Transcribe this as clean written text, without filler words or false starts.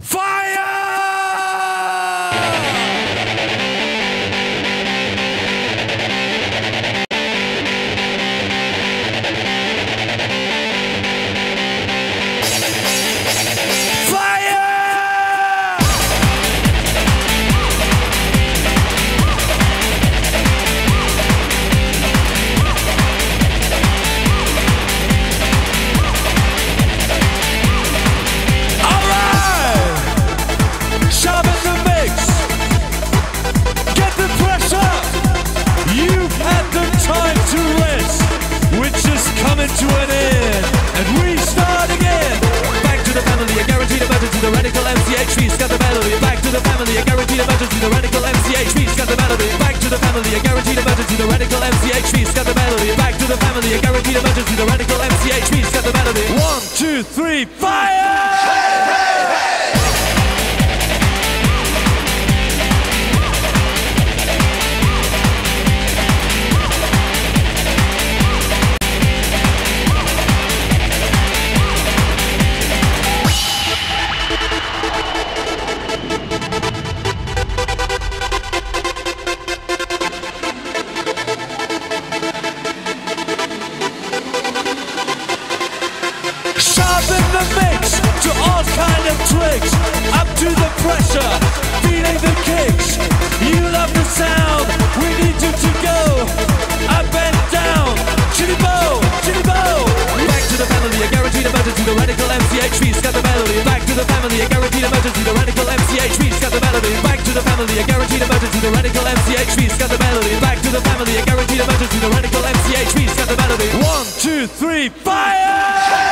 To an end, and we start again. Back to the family, a guaranteed emergency. The radical MCHV's got the melody. Back to the family, a guaranteed emergency. The radical MCHV's got the melody. Back to the family, a guaranteed emergency. The radical MCHV's got the melody. Back to the family, a guaranteed emergency. The radical MCHV's got the melody. 1, 2, 3, fire! Hey, hey, hey! Sharpen the mix to all kind of tricks. Up to the pressure, feeling the kicks. You love the sound, we need you to go up and down. Chitty bow, chitty bow. Back to the family, a guaranteed emergency. The radical MCHV's got the melody. Back to the family, a guaranteed emergency. The radical MCHV's got the melody. Back to the family, a guaranteed emergency. The radical MCHV's got the melody. Back to the family, a guaranteed emergency. The radical MCHV's got the melody. 1, 2, 3, fire!